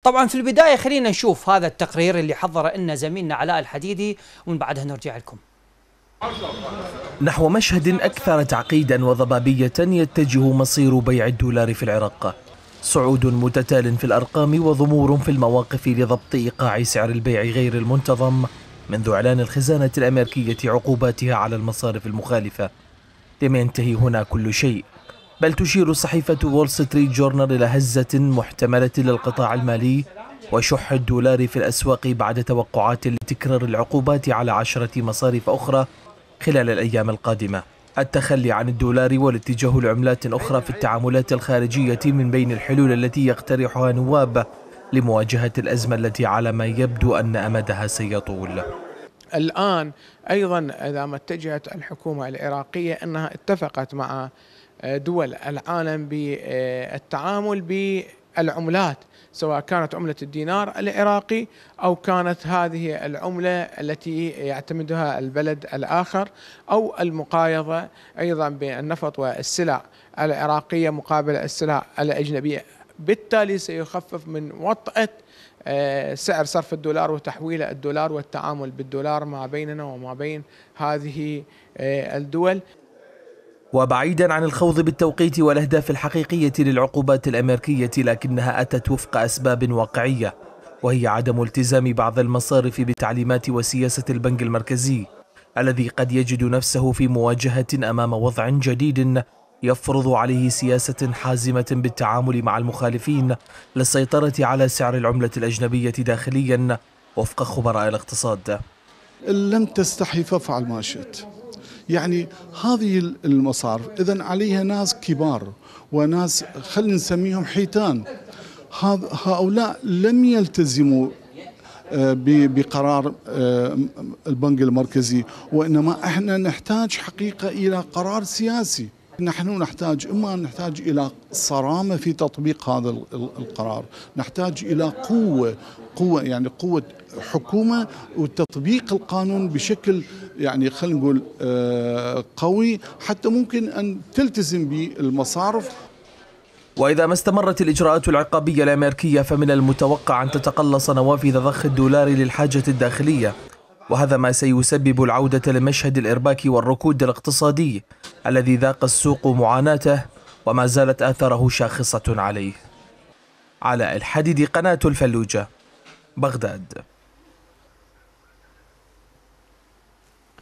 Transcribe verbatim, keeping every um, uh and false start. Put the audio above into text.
طبعا في البداية خلينا نشوف هذا التقرير اللي حضره لنا زميلنا علاء الحديدي ومن بعدها نرجع لكم. نحو مشهد أكثر تعقيدا وضبابية يتجه مصير بيع الدولار في العراق. صعود متتال في الأرقام وضمور في المواقف لضبط إيقاع سعر البيع غير المنتظم منذ إعلان الخزانة الأمريكية عقوباتها على المصارف المخالفة. لم ينتهي هنا كل شيء، بل تشير صحيفة وول ستريت جورنال إلى هزة محتملة للقطاع المالي وشح الدولار في الأسواق بعد توقعات لتكرار العقوبات على عشرة مصارف أخرى خلال الأيام القادمة. التخلي عن الدولار والاتجاه لعملات أخرى في التعاملات الخارجية من بين الحلول التي يقترحها نواب لمواجهة الأزمة التي على ما يبدو أن أمدها سيطول. الآن أيضا إذا ما اتجهت الحكومة العراقية أنها اتفقت مع دول العالم بالتعامل بالعملات، سواء كانت عملة الدينار العراقي أو كانت هذه العملة التي يعتمدها البلد الآخر، أو المقايضة أيضا بالنفط والسلع العراقية مقابل السلع الأجنبية. بالتالي سيخفف من وطأة سعر صرف الدولار وتحويل الدولار والتعامل بالدولار ما بيننا وما بين هذه الدول. وبعيدا عن الخوض بالتوقيت والأهداف الحقيقية للعقوبات الأمريكية، لكنها أتت وفق أسباب واقعية، وهي عدم التزام بعض المصارف بتعليمات وسياسة البنك المركزي الذي قد يجد نفسه في مواجهة أمام وضع جديد يفرض عليه سياسة حازمة بالتعامل مع المخالفين للسيطرة على سعر العملة الأجنبية داخليا وفق خبراء الاقتصاد. لم تستحي فافعل ما شئت. يعني هذه المصارف إذن عليها ناس كبار وناس خلينا نسميهم حيتان، هؤلاء لم يلتزموا بقرار البنك المركزي، وإنما احنا نحتاج حقيقة إلى قرار سياسي. نحن نحتاج إما نحتاج إلى صرامة في تطبيق هذا القرار، نحتاج إلى قوة قوة يعني قوة حكومة وتطبيق القانون بشكل يعني خلينا نقول قوي حتى ممكن أن تلتزم بالمصارف. وإذا ما استمرت الإجراءات العقابية الأمريكية فمن المتوقع أن تتقلص نوافذ ضخ الدولار للحاجة الداخلية، وهذا ما سيسبب العودة لمشهد الإرباك والركود الاقتصادي الذي ذاق السوق معاناته وما زالت آثاره شاخصة عليه. علاء الحديدي، قناة الفلوجة، بغداد.